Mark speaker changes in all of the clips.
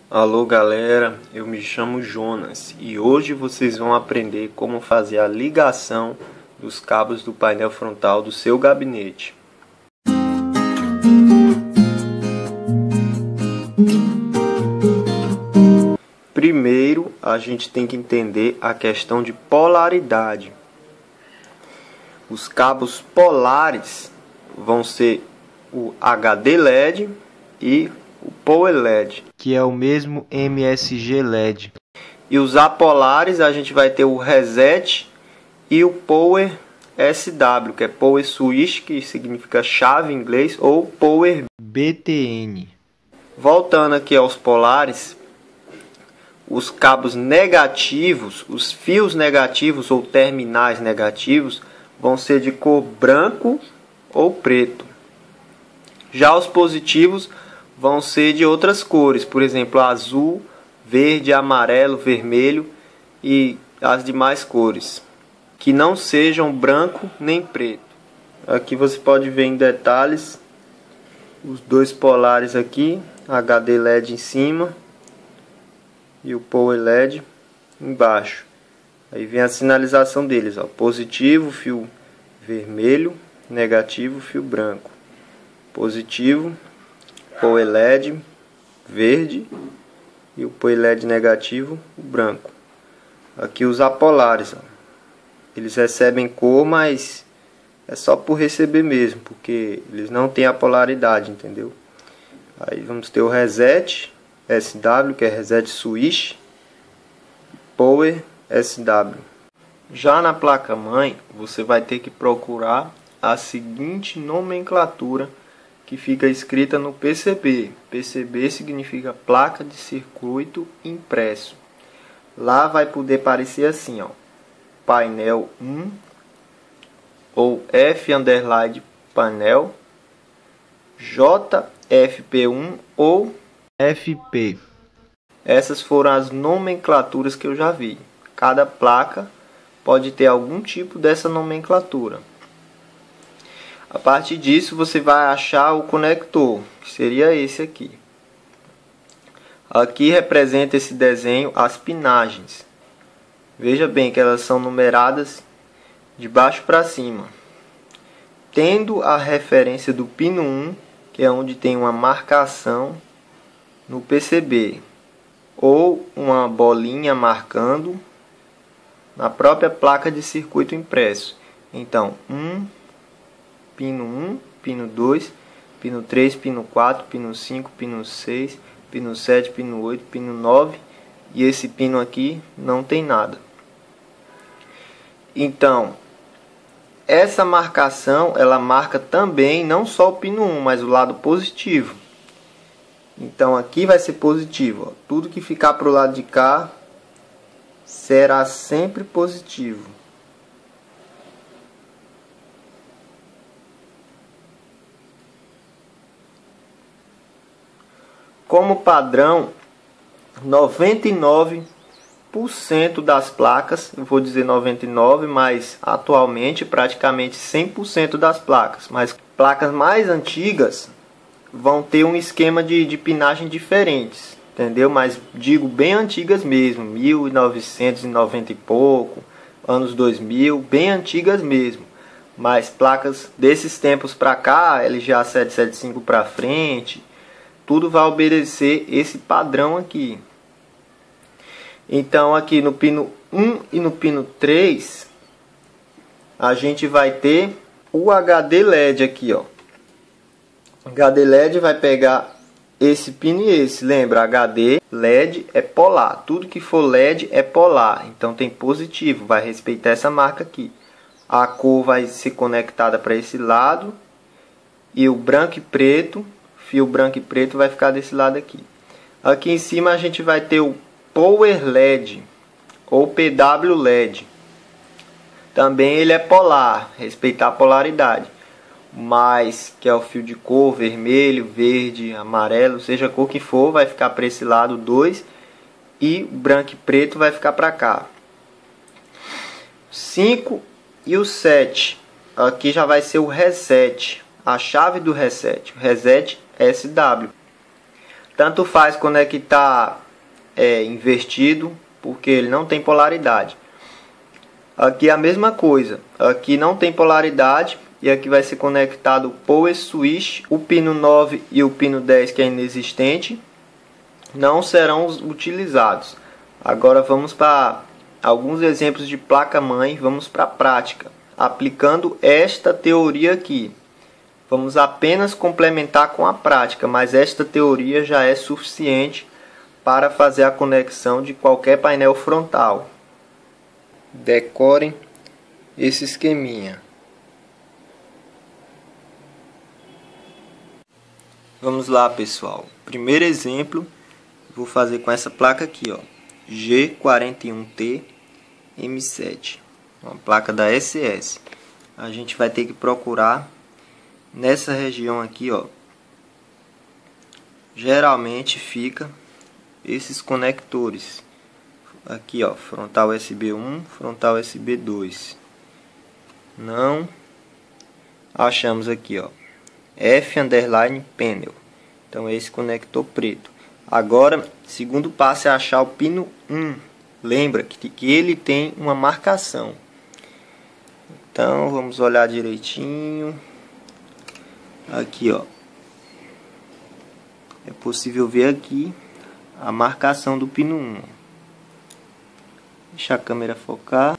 Speaker 1: Alô galera, eu me chamo Jonas e hoje vocês vão aprender como fazer a ligação dos cabos do painel frontal do seu gabinete. Primeiro, a gente tem que entender a questão de polaridade. Os cabos polares vão ser o HD LED e o Power LED, que é o mesmo MSG LED. E os apolares a gente vai ter o Reset e o Power SW, que é Power Switch, que significa chave em inglês, ou Power BTN. Voltando aqui aos polares, os cabos negativos, os fios negativos ou terminais negativos, vão ser de cor branco ou preto. Já os positivos vão ser de outras cores, por exemplo, azul, verde, amarelo, vermelho e as demais cores, que não sejam branco nem preto. Aqui você pode ver em detalhes os dois polares aqui, HD LED em cima e o Power LED embaixo. Aí vem a sinalização deles, ó, positivo, fio vermelho, negativo, fio branco. Positivo, Power LED verde e o Power LED negativo, o branco. Aqui os apolares, ó. Eles recebem cor, mas é só por receber mesmo, porque eles não têm a polaridade, entendeu? Aí vamos ter o Reset SW, que é Reset Switch, Power SW. Já na placa-mãe, você vai ter que procurar a seguinte nomenclatura que fica escrita no PCB. PCB significa placa de circuito impresso. Lá vai poder aparecer assim, ó, painel 1 ou F_panel, JFP1 ou FP. Essas foram as nomenclaturas que eu já vi. Cada placa pode ter algum tipo dessa nomenclatura. A partir disso você vai achar o conector, que seria esse aqui. Aqui representa esse desenho as pinagens. Veja bem que elas são numeradas de baixo para cima, tendo a referência do pino 1, que é onde tem uma marcação no PCB, ou uma bolinha marcando na própria placa de circuito impresso. Então, pino 1, pino 2, pino 3, pino 4, pino 5, pino 6, pino 7, pino 8, pino 9, e esse pino aqui não tem nada. Então, essa marcação, ela marca também não só o pino 1, mas o lado positivo. Então aqui vai ser positivo, ó. Tudo que ficar para o lado de cá será sempre positivo. Como padrão, 99% das placas, eu vou dizer 99%, mas atualmente praticamente 100% das placas. Mas placas mais antigas vão ter um esquema de pinagem diferentes, entendeu? Mas digo bem antigas mesmo, 1990 e pouco, anos 2000, bem antigas mesmo. Mas placas desses tempos para cá, LGA 775 para frente, tudo vai obedecer esse padrão aqui. Então aqui no pino 1 e no pino 3, a gente vai ter o HD LED aqui, ó. HD LED vai pegar esse pino e esse. Lembra, HD LED é polar. Tudo que for LED é polar. Então tem positivo, vai respeitar essa marca aqui. A cor vai ser conectada para esse lado. E o branco e preto, fio branco e preto, vai ficar desse lado aqui. Aqui em cima a gente vai ter o Power LED ou PW LED. Também ele é polar, respeitar a polaridade. Mas que é o fio de cor vermelho, verde, amarelo, seja a cor que for, vai ficar para esse lado 2 e o branco e preto vai ficar para cá. 5 e o 7, aqui já vai ser o reset, a chave do reset, o reset SW. Tanto faz conectar invertido, porque ele não tem polaridade. Aqui é a mesma coisa, aqui não tem polaridade e aqui vai ser conectado o power switch, o pino 9 e o pino 10, que é inexistente, não serão utilizados. Agora vamos para alguns exemplos de placa-mãe, vamos para a prática. Aplicando esta teoria aqui, vamos apenas complementar com a prática, mas esta teoria já é suficiente para fazer a conexão de qualquer painel frontal. Decorem esse esqueminha. Vamos lá, pessoal. Primeiro exemplo, vou fazer com essa placa aqui, ó, G41T M7, uma placa da SS. A gente vai ter que procurar nessa região aqui, ó. Geralmente fica esses conectores. Aqui, ó, frontal USB 1, frontal USB 2. Não achamos aqui, ó, F_panel. Então é esse conector preto. Agora, segundo passo é achar o pino 1. Lembra que ele tem uma marcação. Então vamos olhar direitinho. Aqui, ó, é possível ver aqui a marcação do pino 1. Deixa a câmera focar.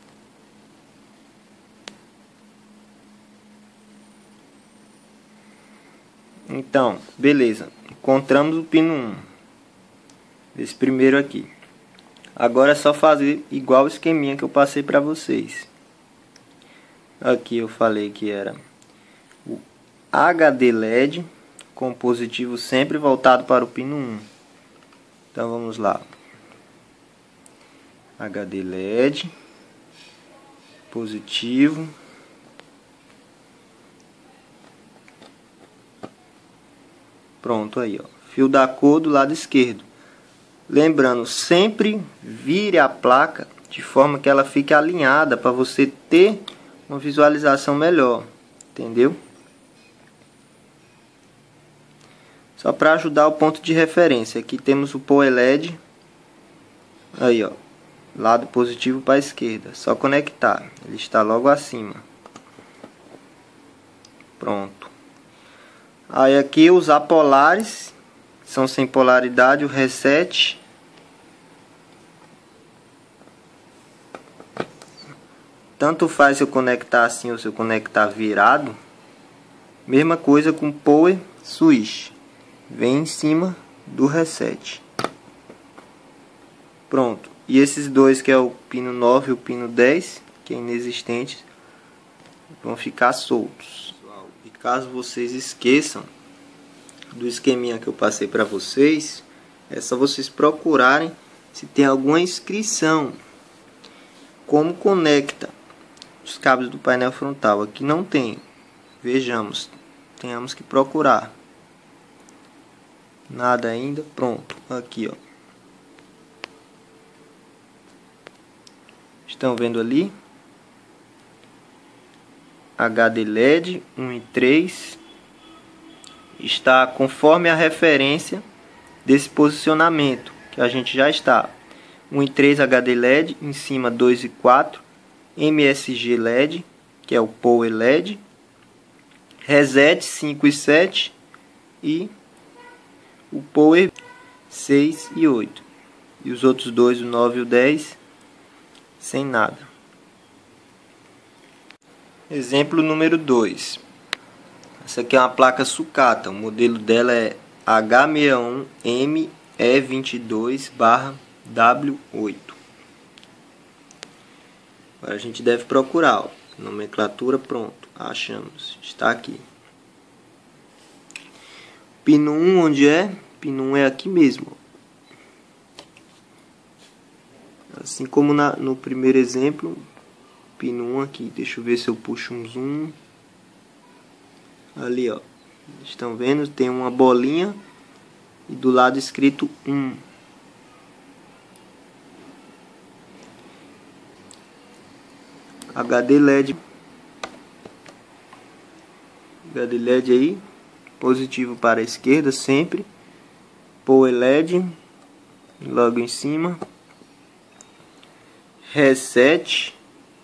Speaker 1: Então, beleza. Encontramos o pino 1. Esse primeiro aqui. Agora é só fazer igual o esqueminha que eu passei para vocês. Aqui eu falei que era o HD LED com positivo sempre voltado para o pino 1. Então vamos lá. HD LED positivo, pronto aí, ó, fio da cor do lado esquerdo. Lembrando, sempre vire a placa de forma que ela fique alinhada para você ter uma visualização melhor, entendeu? Só para ajudar o ponto de referência, aqui temos o power LED, aí, ó, lado positivo para a esquerda, só conectar, ele está logo acima. Pronto. Aí aqui os apolares são sem polaridade, o reset. Tanto faz se eu conectar assim ou se eu conectar virado. Mesma coisa com power switch, vem em cima do reset. Pronto. E esses dois, que é o pino 9 e o pino 10, que é inexistente, vão ficar soltos. E caso vocês esqueçam do esqueminha que eu passei para vocês, é só vocês procurarem se tem alguma inscrição. Como conecta os cabos do painel frontal. Aqui não tem. Vejamos. Tenhamos que procurar. Nada ainda. Pronto. Aqui, ó. Estão vendo ali? HD LED 1 e 3 está conforme a referência desse posicionamento que a gente já está. 1 e 3 HD LED, em cima 2 e 4 MSG LED, que é o Power LED, Reset 5 e 7 e o Power 6 e 8. E os outros dois, o 9 e o 10, sem nada. Exemplo número 2. Essa aqui é uma placa sucata. O modelo dela é H61ME22/W8. Agora a gente deve procurar, ó. Nomenclatura, pronto. Achamos. Está aqui. Pino 1 onde é? Pino 1 é aqui mesmo. Assim como no primeiro exemplo, pino 1 aqui. Deixa eu ver se eu puxo um zoom. Ali, ó. Estão vendo? Tem uma bolinha e do lado escrito 1. HD LED. HD LED aí. Positivo para a esquerda sempre. Power LED, logo em cima. Reset,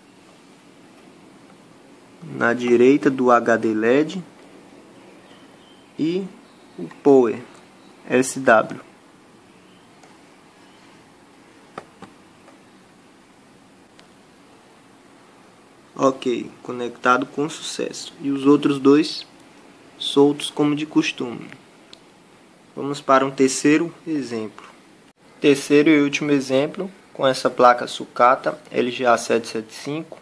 Speaker 1: na direita do HD LED. E o Power SW. Ok, conectado com sucesso. E os outros dois soltos como de costume. Vamos para um terceiro exemplo. Terceiro e último exemplo com essa placa sucata LGA775.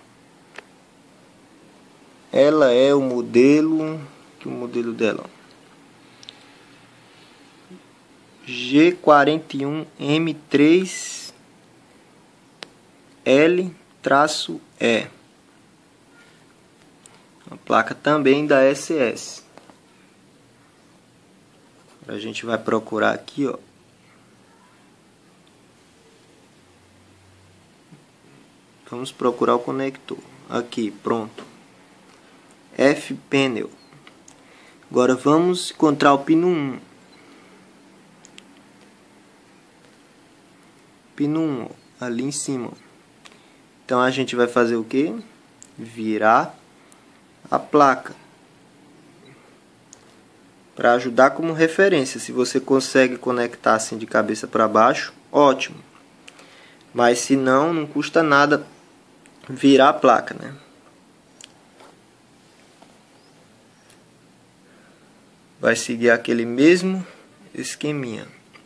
Speaker 1: Ela é o modelo dela G41M3L-E. Uma placa também da SS. A gente vai procurar aqui, ó. Vamos procurar o conector. Aqui, pronto. F-Panel. Agora vamos encontrar o pino 1. Pino 1, ó, ali em cima. Então a gente vai fazer o quê? Virar a placa. Para ajudar como referência. Se você consegue conectar assim de cabeça para baixo, ótimo. Mas se não, não custa nada virar a placa, né? Vai seguir aquele mesmo esqueminha.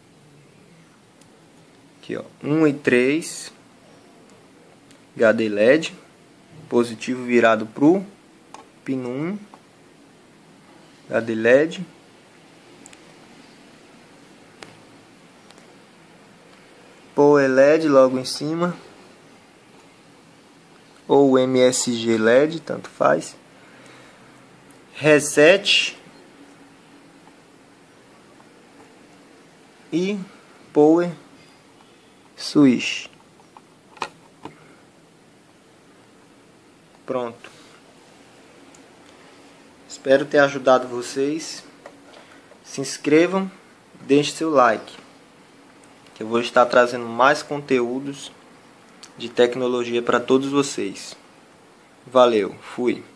Speaker 1: Aqui, ó, 1 e 3, HD LED, positivo virado pro pino 1, HD LED, Power LED logo em cima, ou MSG LED, tanto faz, Reset e Power Switch. Pronto. Espero ter ajudado vocês. Se inscrevam, deixe seu like, que eu vou estar trazendo mais conteúdos de tecnologia para todos vocês. Valeu, fui.